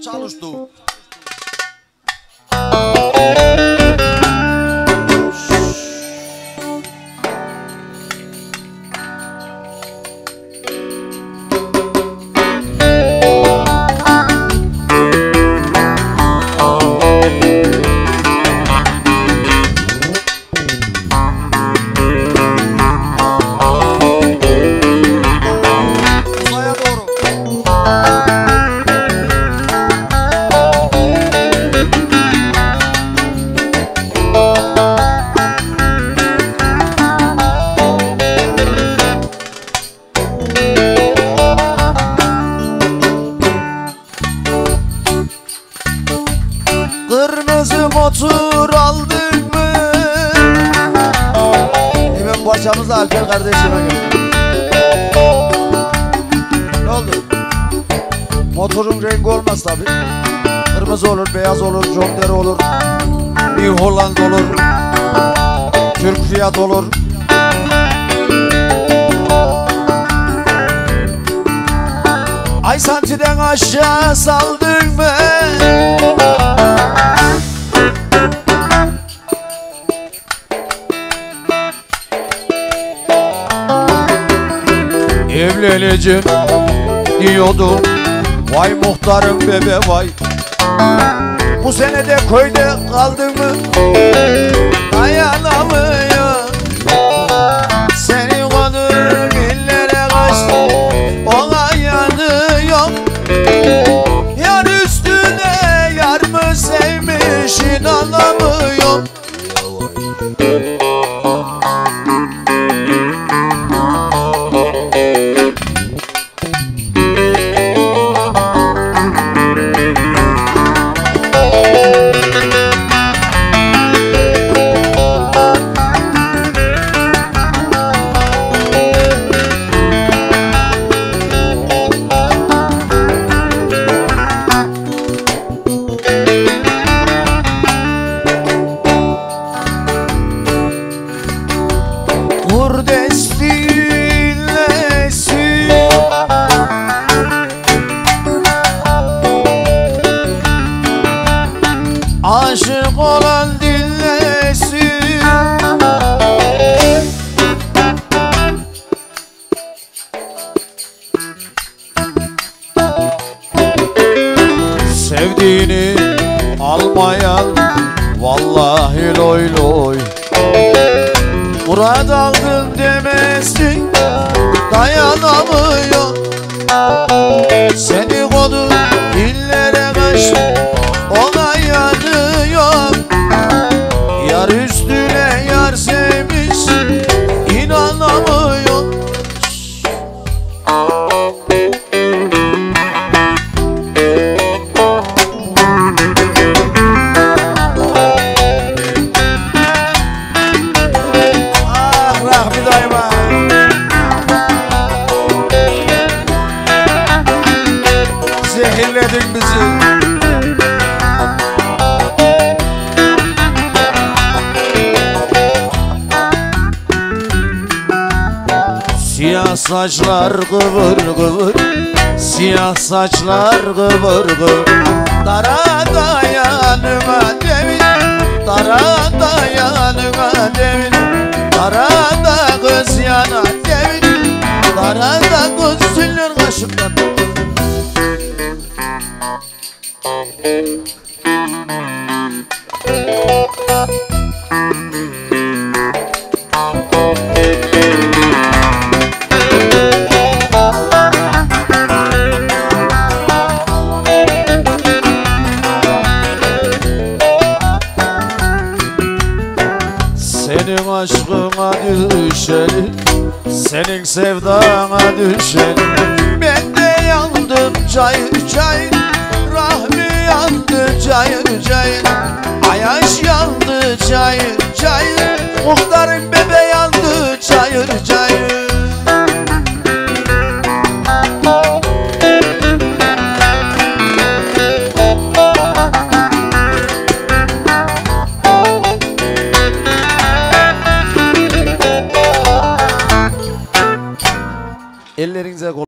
Çalıştı. Kırmızı motor aldın mı? Hemen parçamız da Alper kardeşime geldi. Ne oldu? Motorun rengi olmaz tabi. Kırmızı olur, beyaz olur, John Deere olur, New Holland olur, Türk Fiat olur. Ay santiden aşağı saldın mı? Evleneceğim diyordum, vay muhtarım bebe vay. Bu sene de köyde kaldın mı? Dayanamıyor. Seni konur illere kaçtı, ona yanıyor. Yar üstüne yar mı sevmiş, inanamıyorum. Vur destilesin, aşık olan dinlesin. Sevdiğini almayan vallahi loy loy. Murat aldın demezsin, dayanamıyor. Seni kodu illere kaçtı, ona yanıyor. Yar üstüne yar sevmiş, inanamıyor. Zehirledin bizi. Siyah saçlar kıvır kıvır, siyah saçlar kıvır kıvır. Darada yanıma devin, darada yanıma devin. Darada kız yana devin, darada kız sünür kaşımdan. Senin aşkına düşelim, senin sevdana düşelim. Ben de yandım cayır cayır, Rahmi yandı cayır cayır, Ayaş yandı cayır cayır. Muhtarın